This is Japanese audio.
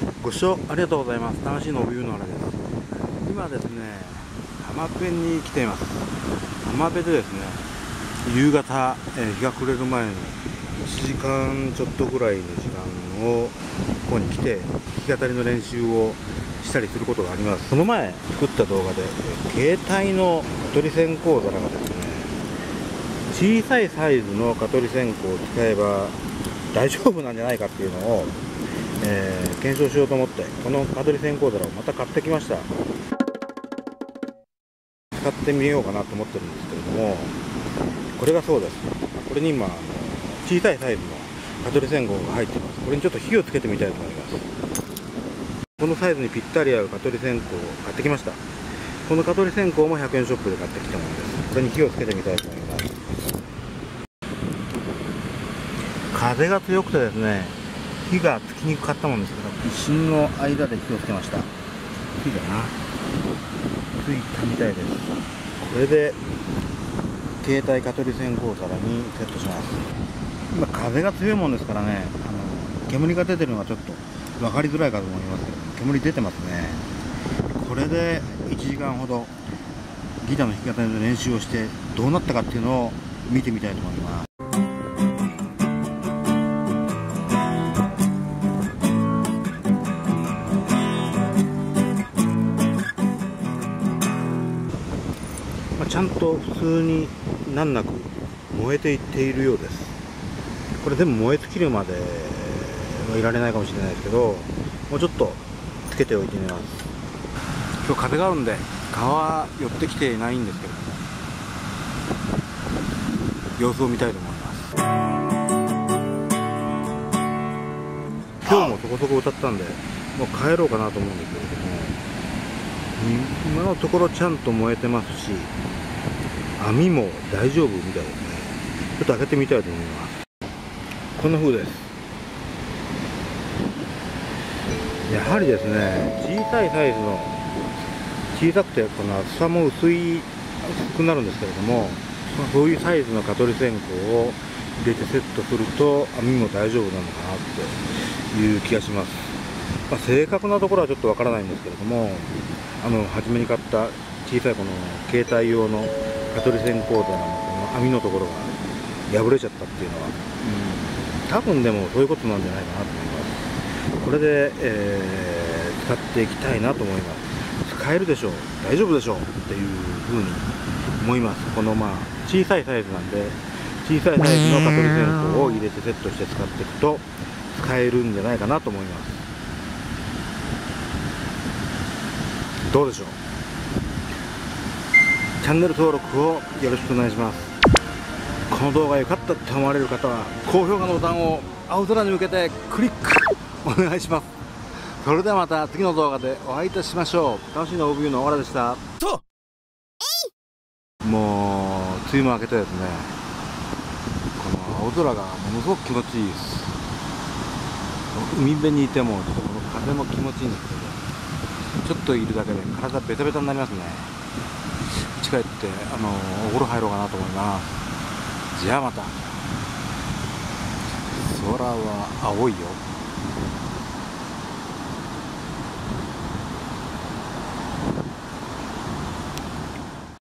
ご視聴ありがとうございます。楽しいのビューのあれです。今ですね、浜辺に来ています。浜辺でですね、夕方、日が暮れる前の1時間ちょっとぐらいの時間をここに来て弾き語りの練習をしたりすることがあります。その前作った動画で携帯の蚊取り線香皿がですね、小さいサイズの蚊取り線香を使えば大丈夫なんじゃないかっていうのを検証しようと思ってこの蚊取り線香皿をまた買ってきました。使ってみようかなと思ってるんですけれども、これがそうです。これに今小さいサイズの蚊取り線香が入っています。これにちょっと火をつけてみたいと思います。このサイズにぴったり合う蚊取り線香を買ってきました。この蚊取り線香も100円ショップで買ってきたものです。これに火をつけてみたいと思います。風が強くてですね、火がつきにくかったもんですけど、一瞬の間で火をつけました。火だな、ついたみたいです。これで携帯蚊取り線香皿にセットします。今風が強いもんですからね、煙が出てるのがちょっと分かりづらいかと思いますけど、煙出てますね。これで1時間ほどギターの弾き語りの練習をしてどうなったかっていうのを見てみたいと思います。ちゃんと普通に難なく燃えていっているようです。これでも燃え尽きるまではいられないかもしれないですけど、もうちょっとつけておいてみます。今日風があるんで蚊は寄ってきていないんですけれども、様子を見たいと思います。今日もそこそこ歌ったんでもう帰ろうかなと思うんですけれども、今のところちゃんと燃えてますし、網も大丈夫みたいですね。ちょっと開けてみたいと思います。こんな風です。やはりですね、小さいサイズの小さくてこの厚さも薄くなるんですけれども、そういうサイズの蚊取り線香を入れてセットすると網も大丈夫なのかなっていう気がします。正確なところはちょっとわからないんですけれども、初めに買った小さいこの携帯用の蚊取り線香皿のこの網のところが破れちゃったっていうのは、多分でもそういうことなんじゃないかなと思います。これで、使っていきたいなと思います。使えるでしょう、大丈夫でしょうっていうふうに思います。この小さいサイズなんで、小さいサイズの蚊取り線香を入れてセットして使っていくと使えるんじゃないかなと思います。どうでしょう。チャンネル登録をよろしくお願いします。この動画良かったと思われる方は高評価のボタンを青空に向けてクリックお願いします。それではまた次の動画でお会いいたしましょう。楽しいのオービューのオーラでした。もう梅雨も明けてですね、この青空がものすごく気持ちいいです。海辺にいてもこの風も気持ちいいんですけど、ちょっといるだけで体ベタベタになりますね。家帰ってお風呂入ろうかなと思います。じゃあまた。空は青いよ。